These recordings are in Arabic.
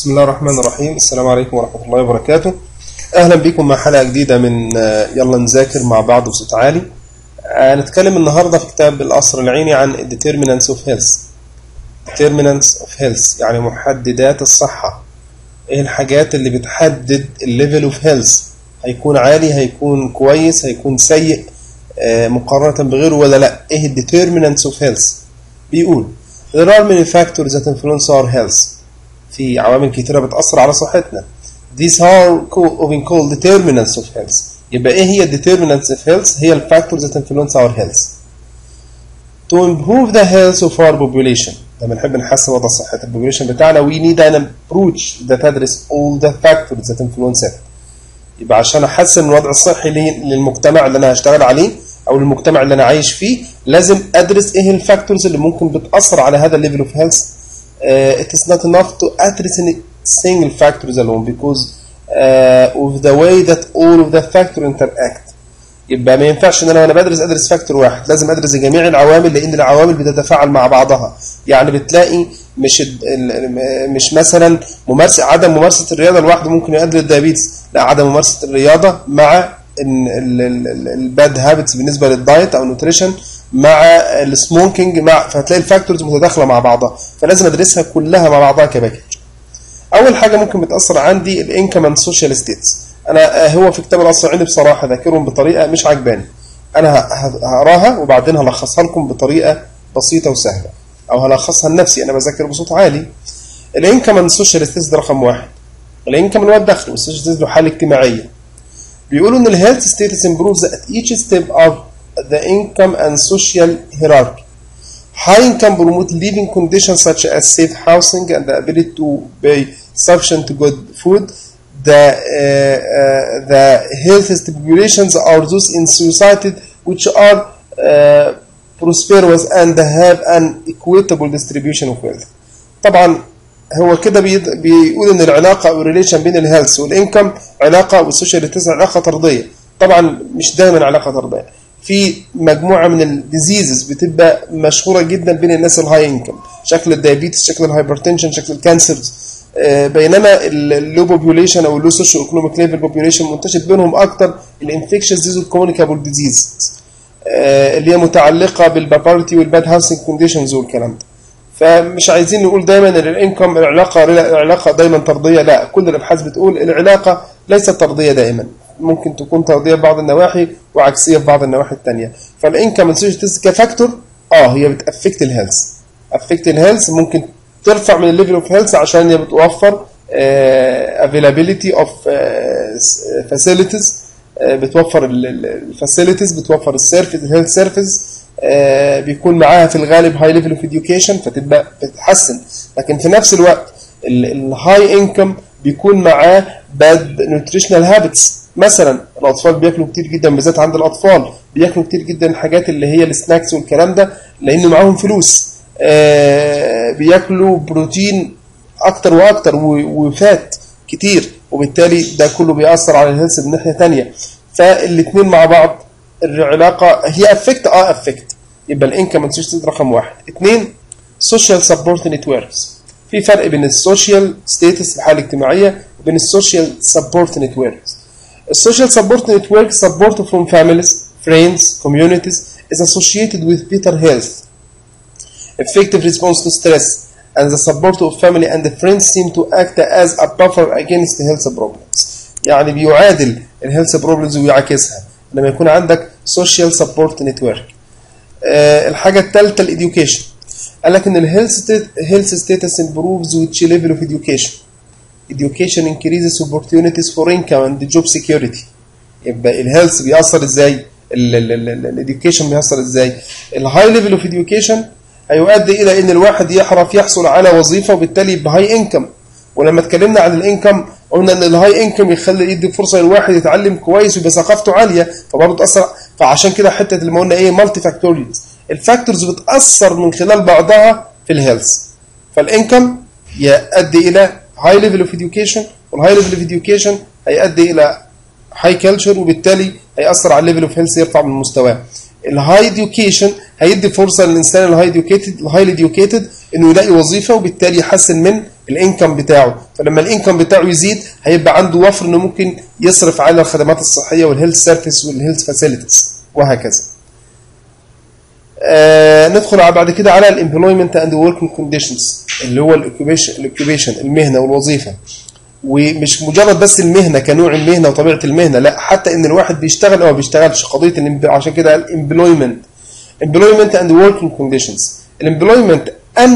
بسم الله الرحمن الرحيم. السلام عليكم ورحمة الله وبركاته. أهلا بكم مع حلقة جديدة من يلا نذاكر مع بعض بصوت عالي. هنتكلم النهاردة في كتاب القصر العيني عن Determinants of Health. Determinants of Health يعني محددات الصحة. إيه الحاجات اللي بتحدد الليفل اوف هيلث؟ هيكون عالي، هيكون كويس، هيكون سيء مقارنة بغيره ولا لا؟ إيه Determinants of Health؟ بيقول There are many factors that influence our health. في عوامل كثيرة بتأثر على صحتنا. These are called determinants of health. يبقى إيه هي determinants of health؟ هي ال factors that influence our health. To improve the health of our population. لما نحب نحسن وضع صحة البوبوليشن بتاعنا we need an approach that address all the factors that influence it. يبقى عشان أحسن الوضع الصحي للمجتمع اللي أنا هشتغل عليه أو المجتمع اللي أنا عايش فيه لازم أدرس إيه الفاكتورز اللي ممكن بتأثر على هذا الليفل اوف هيلث. It is not enough to address any single factors alone because of the way that all of the factors interact. يبقى ما ينفعش ان انا وانا ادرس فاكتور واحد، لازم ادرس جميع العوامل لان العوامل بتتفاعل مع بعضها. يعني بتلاقي مش مثلا عدم ممارسه الرياضه لوحده ممكن يؤدي للديابيتس، لا، عدم ممارسه الرياضه مع الباد هابتس بالنسبه للدايت او النوتريشن مع السموكينج فهتلاقي الفاكتورز متداخله مع بعضها، فلازم ادرسها كلها مع بعضها كباكج. اول حاجه ممكن بتاثر عندي الانكم اند سوشيال ستيتس. انا هو في كتاب القصر العيني بصراحه ذاكرهم بطريقه مش عجباني، انا هقراها وبعدين هلخصها لكم بطريقه بسيطه وسهله او هلخصها لنفسي انا بذاكر بصوت عالي. الانكم اند سوشيال ستيتس ده رقم واحد. الانكم اللي هو الدخل والسوشيال ستيتس له حاله اجتماعيه. بيقولوا ان الهيلث ستيتس improves at each step of the income and social hierarchy. High income promote living conditions such as safe housing and the ability to pay sufficient good food. The healthiest populations are those in society which are prosperous and have an equitable distribution of wealth. طبعا هو كده بيقول ان العلاقه او الريليشن بين الهيلث والانكم علاقه والسوشيال ستيتس علاقه طرديه. طبعا مش دايما علاقه طرديه، في مجموعه من الديزيزز بتبقى مشهوره جدا بين الناس الهاي انكم، شكل الدايابيتس، شكل الهايبرتنشن، شكل الكانسرز، بينما اللو بوبوليشن او اللو سوشيو ايكونوميك ليفل بوبوليشن منتشر بينهم اكتر الانفكشنز ديزيز والكوميونيكابل ديزيز اللي هي متعلقه بالبابارتي والباد هاوسنج كونديشنز والكلام ده. فمش عايزين نقول دايما ان الانكم العلاقه دايما طرديه، لا، كل الابحاث بتقول العلاقه ليست طرديه دائما، ممكن تكون طرديه في بعض النواحي وعكسيه في بعض النواحي الثانيه. فالانكم كفاكتور هي بتافكت الهيلث، ممكن ترفع من الليفل اوف هيلث عشان هي بتوفر availability of facilities، بتوفر الفاسيلتيز، بتوفر الهيلث سيرفيس، بيكون معاها في الغالب هاي ليفل اوف اديوكيشن فتبقى بتتحسن. لكن في نفس الوقت الهاي انكم بيكون معاه باد نيوتريشنال هابتس. مثلا الاطفال بياكلوا كتير جدا، بالذات عند الاطفال بياكلوا كتير جدا الحاجات اللي هي السناكس والكلام ده لانه معاهم فلوس، بياكلوا بروتين اكتر واكتر وفات كتير، وبالتالي ده كله بيأثر على الهيلث من ناحيه ثانيه. فالاثنين مع بعض العلاقه هي افكت. يبقى الانكم اند سوشيال رقم واحد. اثنين، سوشيال سبورت نتوركس. في فرق بين السوشيال ستيتس الحاله الاجتماعيه وبين السوشيال سبورت نتوركس. السوشيال سبورت نتورك support from families, friends, communities is associated with better health, effective response to stress, and the support of family and friends seem to act as a buffer against health problems. يعني بيعادل الهيلث بروبلمز ويعكسها لما يكون عندك social support network. الحاجة الثالثة الإديوكيشن. قال لك إن الهيلث status improves with level of education. Education increases opportunities for income and job security. يبقى الهيلث بيأثر ازاي؟ الإديوكيشن بيأثر ازاي؟ الهاي ليفل اوف إديوكيشن هيؤدي إلى إن الواحد يحصل على وظيفة وبالتالي يبقى هاي انكم. ولما اتكلمنا عن الانكم قلنا ان الهاي انكم يدي فرصه للواحد يتعلم كويس ويبقى ثقافته عاليه فبرضه تاثر. فعشان كده حته اللي ما قلنا ايه مالتي فاكتوريالز، الفاكتورز بتاثر من خلال بعضها في الهيلث. فالانكم يؤدي الى هاي ليفل اوف اديوكيشن، والهاي ليفل اوف اديوكيشن هيؤدي الى هاي كلتشر وبالتالي هيأثر على الليفل اوف هيلث، يرفع من مستواه. الهاي اديوكيشن هيدي فرصه للانسان الهاي اديوكيتد انه يلاقي وظيفه وبالتالي يحسن من الانكم بتاعه، فلما الانكم بتاعه يزيد هيبقى عنده وفر انه ممكن يصرف على الخدمات الصحيه والهيلث سيرفيس والهيلث فاسيلتيز وهكذا. ندخل بعد كده على الامبلويمنت اند وركينج كونديشنز اللي هو الاوكيبيشن المهنه والوظيفه. ومش مجرد بس المهنه كنوع المهنه وطبيعه المهنه، لا حتى ان الواحد بيشتغل او ما بيشتغلش، قضيه عشان كده الامبلويمنت اند وركينج كونديشنز. الامبلويمنت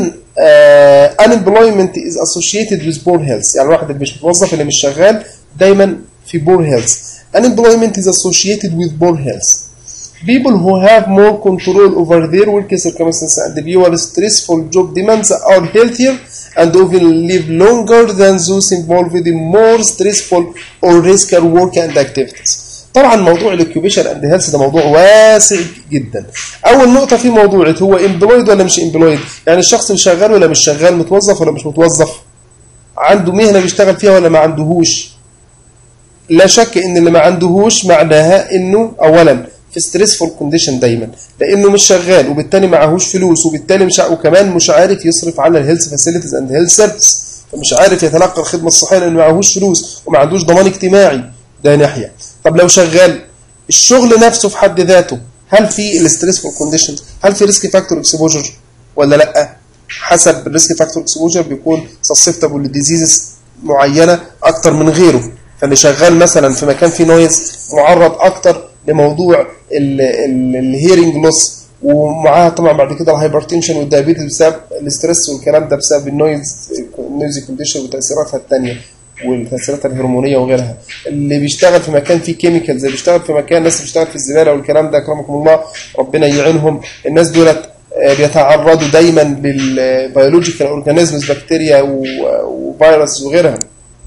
unemployment is associated with poor health، يعني الواحد اللي مش متوظف اللي مش شغال دايما في poor health. Unemployment is associated with poor health. People who have more control over their work circumstances and fewer stressful job demands are healthier and often live longer than those involved in more stressful or riskier work and activities. طبعا موضوع الاوكيوبيشن اند هيلث ده موضوع واسع جدا. اول نقطه في موضوع هو امبلويد ولا مش امبلويد، يعني الشخص اللي شغال ولا مش شغال، متوظف ولا مش متوظف، عنده مهنه بيشتغل فيها ولا ما عندهوش. لا شك ان اللي ما عندهوش معناها انه اولا في ستريسفول كونديشن دايما، لانه مش شغال وبالتالي معهوش فلوس، وبالتالي وكمان مش عارف يصرف على الهيلث فاسيلتيز اند هيلث سيرفيس، فمش عارف يتلقى الخدمه الصحيه لانه معهوش فلوس وما عندوش ضمان اجتماعي. ده ناحيه. طب لو شغال، الشغل نفسه في حد ذاته هل في الستريسفول كونديشنز، هل في ريسك فاكتور اكسبوجر ولا لا؟ حسب الريسك فاكتور اكسبوجر بيكون سسبتبل لديزيزز معينه اكتر من غيره. فاللي شغال مثلا في مكان فيه نويز معرض اكتر لموضوع الهيرنج لوس، ومعاها طبعا بعد كده الهايبرتنشن والدايابيتس بسبب الاسترس والكلام ده، بسبب النويز كونديشن وتاثيراتها الثانيه والتاثيرات الهرمونيه وغيرها. اللي بيشتغل في مكان فيه كيميكالز، اللي بيشتغل في مكان ناس بتشتغل في الزباله والكلام ده اكرمكم الله ربنا يعينهم، الناس دولت بيتعرضوا دايما للبيولوجيكال اورجانيزمز، بكتيريا وفيروس وغيرها.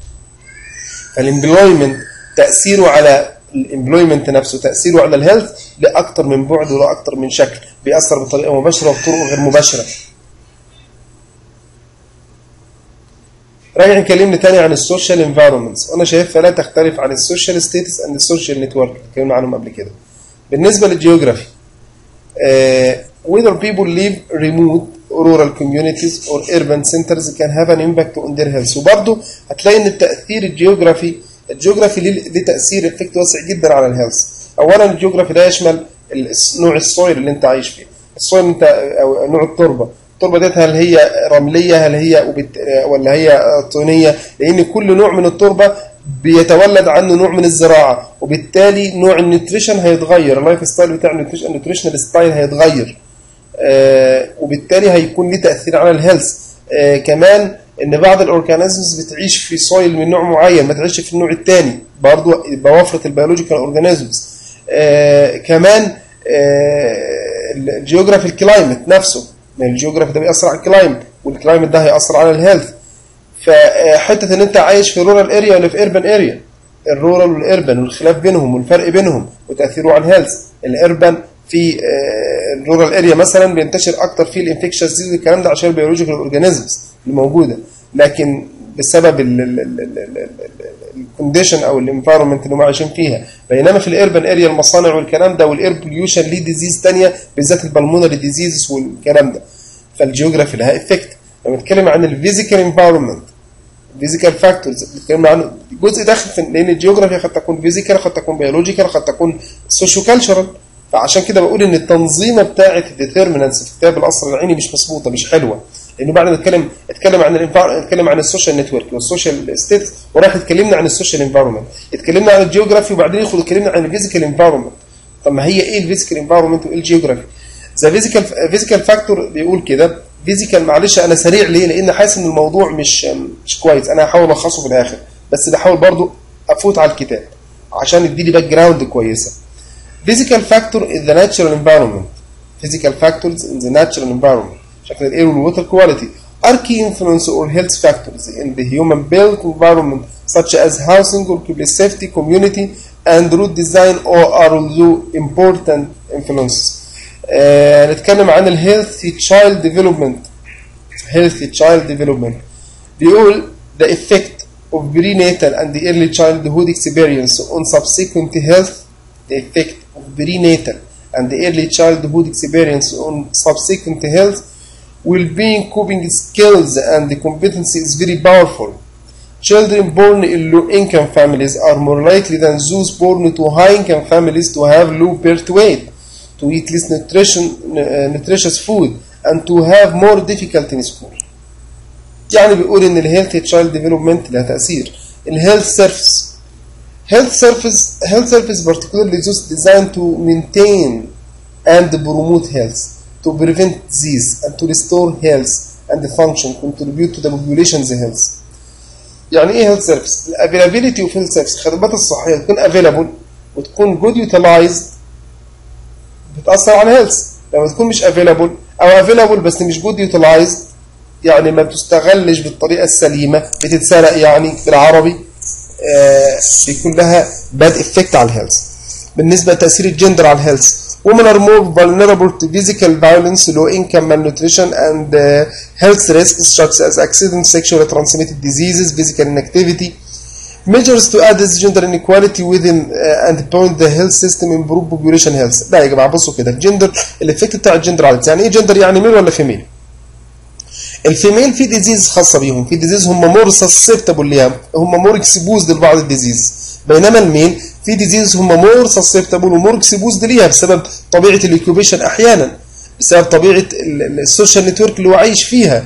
فالامبلويمنت تاثيره على الامبلويمنت نفسه، تاثيره على الهيلث لاكثر من بعد ولاكثر من شكل، بيأثر بطريقه مباشره وبطرق غير مباشره. راجع اتكلمنا تاني عن السوشيال انفايرمنتس، وانا شايفها لا تختلف عن السوشيال ستاتس اند السوشيال نتورك اتكلمنا عنهم قبل كده. بالنسبه للجيوغرافي whether people live remote rural communities or urban centers can have an impact on their health. وبرضه هتلاقي ان التاثير الجيوغرافي ليه تاثير افكت واسع جدا على الهيلث. اولا الجيوغرافي ده يشمل نوع السويل اللي انت عايش فيه، السويل انت او نوع التربه ديت هل هي رمليه هل هي ولا هي طينيه، لان كل نوع من التربه بيتولد عنه نوع من الزراعه، وبالتالي نوع النيوتريشن هيتغير، اللايف ستايل بتاع النيوتريشنال ستايل هيتغير، وبالتالي هيكون ليه تاثير على الهيلث. كمان ان بعض الاورجانيزمز بتعيش في سويل من نوع معين ما تعيش في النوع الثاني، برضه يبقى وفره البيولوجيكال اورجانيزمز. كمان الجيوغرافي الكلايمت نفسه، الجيوغرافي ده بيأثر على الكلايمت، والكلايمت ده هيأثر على الهيلث. فحته ان انت عايش في رورال اريا ولا في اربن اريا، الرورال والاربن والخلاف بينهم والفرق بينهم وتاثيره على الهيلث. الاربن في الرورال اريا مثلا بينتشر اكتر فيه الانفكشنز ديزيز والكلام ده عشان البيولوجيكال اورجانيزمز اللي موجوده، لكن بسبب الكونديشن او الانفايرمنت اللي هم عايشين فيها. بينما في الاربن اريا المصانع والكلام ده والاير بوليوشن ليه ديزيز ثانيه، بالذات البلمونري ديزيزز والكلام ده. فالجيوغرافي لها افكت. لما نتكلم عن الفيزيكال انفايرمنت، الفيزيكال فاكتورز بنتكلم عنه جزء داخل في، لان الجيوغرافي قد تكون فيزيكال، قد تكون بيولوجيكال، قد تكون سوشيو كالتشرال. فعشان كده بقول ان التنظيمه بتاعه الديترمينانتس في كتاب القصر العيني مش مظبوطه، مش حلوه، لانه بعد ما اتكلم عن السوشيال نتورك والسوشيال ستيتس، وراح اتكلمنا عن السوشيال انفايرمنت، اتكلمنا عن الجيوغرافي، وبعدين اتكلمنا عن الفيزيكال انفايرمنت. طب ما هي ايه الفيزيكال انفايرمنت وايه الجيوغرافي؟ ذا فيزيكال فاكتور بيقول كده فيزيكال. معلش انا سريع ليه؟ لان حاسس ان الموضوع مش كويس، انا هحاول الخصه في الاخر، بس بحاول برضو افوت على الكتاب عشان يديني باك جراوند كويسه. Physical factor in the natural environment. Physical factors in the natural environment, شكل الاير والووتر كواليتي, are key influence or health factors in the human built environment such as housing, workplace safety, community and route design or are also important influences. نتكلم عن ال healthy child development. Healthy child development بيقول the effect of prenatal and the early childhood experience on subsequent health. The effect of prenatal and the early childhood experience on subsequent health well-being, coping skills and competency is very powerful. Children born in low-income families are more likely than those born to high-income families to have low birth weight, to eat less nutritious food, and to have more difficulty in school. يعني بيقول إن الهيلثي تشايلد ديفلوبمنت لها تأثير. الهيلث سيرفيس health service particularly those designed to maintain and promote health, to prevent disease and to restore health and function, contribute to the population's health. يعني ايه health service؟ الافيلابيلتي اوف health service، الخدمات الصحيه تكون available وتكون good utilized بتأثر على health. لما تكون مش available او available بس مش good utilized يعني ما بتستغلش بالطريقه السليمه، بتتسرق يعني بالعربي، بيكون لها bad effect على الهيلث. بالنسبه لتاثير الجندر على الهيلث، women are more vulnerable to physical violence, low income, malnutrition and health risks such as accidents, sexually transmitted diseases, physical inactivity. Measures to address gender inequality within and point the health system improve population health. لا يا جماعه بصوا كده، الجندر الافكت بتاع الجندر على يعني ايه جندر؟ يعني ميل ولا فيميل؟ الفيميل في ديزيز خاصه بيهم، في ديزيز هم مور سسبتبل ليها، هم مور اكسبوزد لبعض الديزيز، بينما الميل في ديزيز هم مور سسبتبل ومور اكسبوزد ليها بسبب طبيعه الاكيوبيشن، احيانا بسبب طبيعه السوشيال نتورك اللي هو عايش فيها،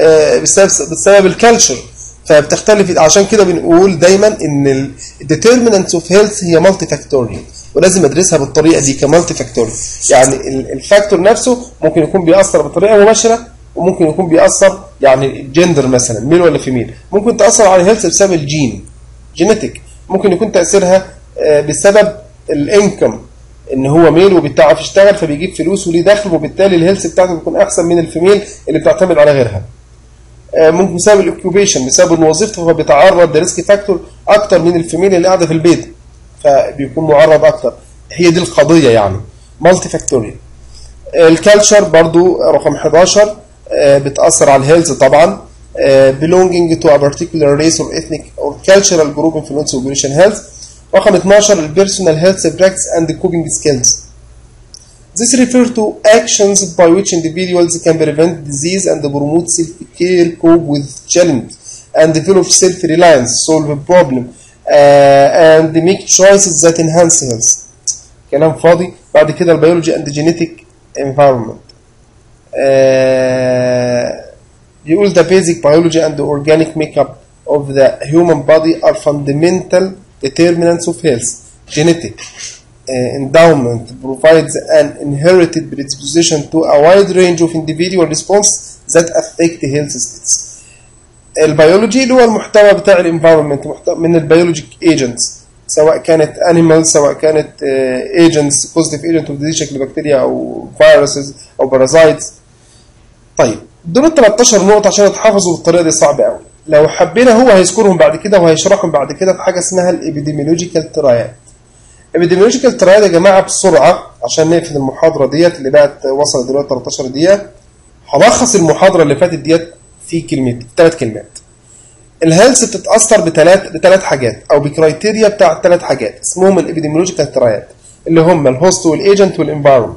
بسبب الكالتشر، فبتختلف. عشان كده بنقول دايما ان الديترمينانتس اوف هيلث هي مالتي فاكتوريال، ولازم ادرسها بالطريقه دي كمالتي فاكتوريال. يعني الفاكتور نفسه ممكن يكون بيأثر بطريقه مباشره، وممكن يكون بيأثر يعني الجندر مثلا ميل ولا فيميل، ممكن تأثر على الهيلث بسبب الجين جينيتيك، ممكن يكون تأثيرها بسبب الانكم ان هو ميل وبيتعرف يشتغل فبيجيب فلوس وليه دخل، وبالتالي الهيلث بتاعته بتكون احسن من الفيميل اللي بتعتمد على غيرها. ممكن بسبب الاوكيوبيشن، بسبب ان وظيفته هو بيتعرض لريسك فاكتور اكتر من الفيميل اللي قاعده في البيت، فبيكون معرض اكتر. هي دي القضيه يعني مالتي فاكتوريال. الكالتشر برضو رقم 11 بتأثر على الهيلث طبعا. belonging to a particular race or ethnic or cultural group influence population health. رقم 12 البيرسونال health practice and coping skills. This refers to actions by which individuals can prevent disease and promote self-care, cope with challenge and develop self-reliance, solve a problem and make choices that enhance health. كلام فاضي. بعد كده البيولوجي and genetic environment. يقول the basic biology and the organic makeup of the human body are fundamental determinants of health. Genetic endowment provides an inherited predisposition to a wide range of individual responses that affect health status. البيولوجي اللي هو المحتوى بتاع الانفايرمنت من البيولوجيك ايجنتس، سواء كانت انيمال، سواء كانت ايجنتس بوزيتيف ايجنت اوف ديزيز شكل بكتيريا او فيروسز او بارازايتس. طيب دول 13 نقطه عشان تحافظوا بالطريقه دي صعبه قوي. لو حبينا هو هيذكرهم بعد كده وهيشرحهم بعد كده في حاجه اسمها الابيديميولوجيكال تراياد. الابيديميولوجيكال تراياد يا جماعه بسرعه عشان نقفل المحاضره ديت اللي بقت وصلت دلوقتي 13 دقيقه. هلخص المحاضره اللي فاتت ديت في 3 كلمات. الهيلث بتتاثر بثلاث حاجات او بكرايتيريا بتاع 3 حاجات اسمهم الابيديميولوجيكال تراياد، اللي هم الهوست والايجنت والانفايرمنت.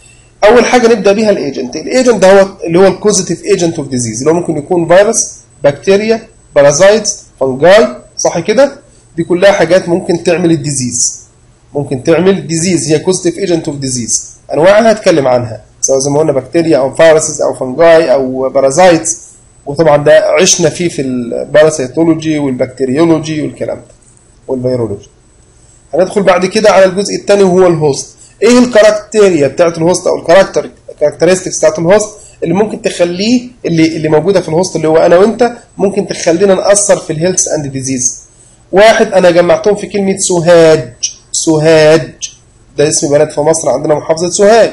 اول حاجه نبدا بيها الايجنت. الايجنت ده هو اللي هو الكوزيتيف ايجنت اوف ديزيز، اللي هو ممكن يكون فيروس، بكتيريا، بارازايتس، فنجاي، صح كده؟ دي كلها حاجات ممكن تعمل الديزيز، ممكن تعمل ديزيز، هي كوزيتيف ايجنت اوف ديزيز. انواعها هتكلم عنها سواء زي ما قلنا بكتيريا او فيروسز او فنجاي او بارازايتس، وطبعا ده عشنا فيه في الباراسيتولوجي والبكتيريولوجي والكلام ده والفيرولوجي. هندخل بعد كده على الجزء الثاني وهو الهوست. ايه الكاركتيريا بتاعت الهوست او الكاركترستكس بتاعت الهوست اللي ممكن تخليه اللي موجوده في الهوست اللي هو انا وانت ممكن تخلينا ناثر في الهيلث اند ديزيز. واحد انا جمعتهم في كلمه سوهاج. سوهاج ده اسم بلد في مصر، عندنا محافظه سوهاج.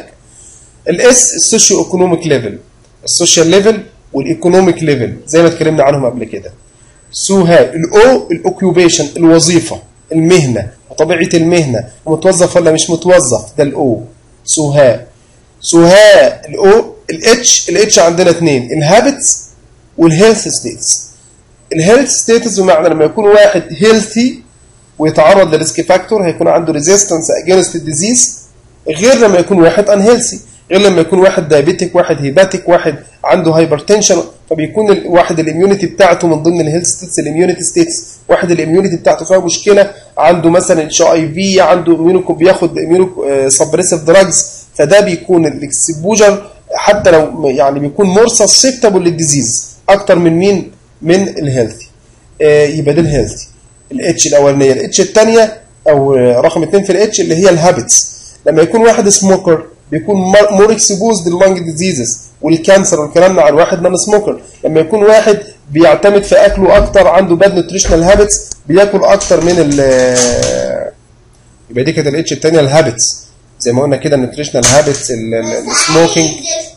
الاس السوشيو ايكونوميك ليفل، السوشيال ليفل والايكونوميك ليفل زي ما اتكلمنا عنهم قبل كده. سوهاج. الاو الاوكيوبيشن، الوظيفه، المهنه وطبيعه المهنه، متوظف ولا مش متوظف، ده الاو. سوهاج. سوهاج الاو. الاتش عندنا 2، الهابتس والهيلث ستيتس. الهيلث ستيتس بمعنى لما يكون واحد هيلثي ويتعرض لريسك فاكتور هيكون عنده ريزيستنس اجينست الديزيز، غير لما يكون واحد ان هيلثي، غير لما يكون واحد دايابيتيك، واحد هيباتيك، واحد عنده هايبرتنشن، فبيكون واحد الاميونيتي بتاعته من ضمن الهيلث ستيتس الاميونيتي ستيتس، واحد الاميونيتي بتاعته فيها مشكله، عنده مثلا اتش اي في، عنده بياخد اميونو سبريسيف دراجز، فده بيكون الاكسبوجر حتى لو يعني بيكون مور سسبتبل للديزيز اكتر من مين؟ من الهيلثي. يبقى ده الهيلثي. الاتش الاولانيه. الاتش الثانيه او رقم 2 في الاتش اللي هي الهابتس. لما يكون واحد سموكر بيكون مور اكسبوزد لللنج ديزيزز والكانسر والكلام ده عن واحد نون سموكر. لما يكون واحد بيعتمد في اكله اكتر، عنده باد نيوتريشنال هابتس، بياكل اكتر من يبقى دي كانت الاتش الثانيه الهابتس زي ما قلنا كده، النيوتريشنال هابتس، السموكينج.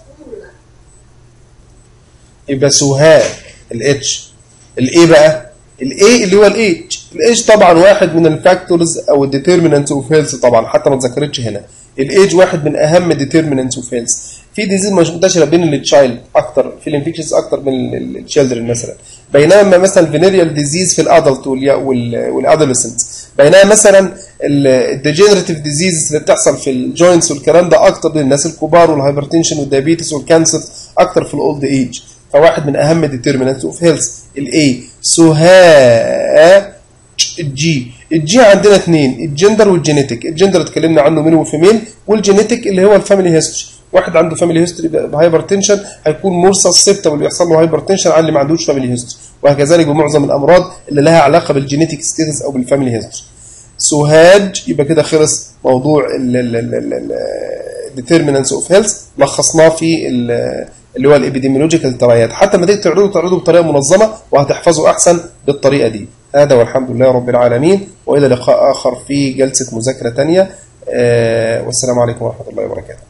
يبقى سوهاج الاتش. الايه بقى؟ الايه اللي هو الايج. الايج طبعا واحد من الفاكتورز او الديترمينانتس اوف هيلث، طبعا حتى ما اتذكرتش هنا. الايج واحد من اهم الديترمينانتس اوف هيلث. في ديزيز مش منتشره بين التشايلد اكتر، في الانفكشنز اكتر من التشيلدرن مثلا، بينما مثلا فينيريال ديزيز في الادلت والادوليسنت، بينما مثلا الديجنريتيف ديزيز اللي بتحصل في الجوينتس والكلام ده اكتر للناس الكبار، والهايبرتنشن والدايابيتس والكانسر اكتر في الاولد ايج. فواحد من اهم الديترمينانتس اوف هيلث. الاي سوها الجي. الجي عندنا اثنين، الجندر والجينيتك. الجندر اتكلمنا عنه ميل وفيميل، والجينيتك اللي هو الفاميلي هيستوري. واحد عنده فاميلي هيستوري بهايبرتنشن هيكون مور سسبتبل ويحصل له هايبرتنشن عن اللي ما عندوش فاميلي هيستوري، وهكذلك بمعظم الامراض اللي لها علاقه بالجينيتك ستيتس او بالفاميلي هيستوري. سوهاج. يبقى كده خلص موضوع الديترمينانتس اوف هيلث، لخصناه في اللي هو الابيديميولوجيكال ترايات. حتى ما تيجي تعرضه بطريقه منظمه وهتحفظه احسن بالطريقه دي. هذا والحمد لله رب العالمين، والى لقاء اخر في جلسه مذاكره ثانيه. والسلام عليكم ورحمه الله وبركاته.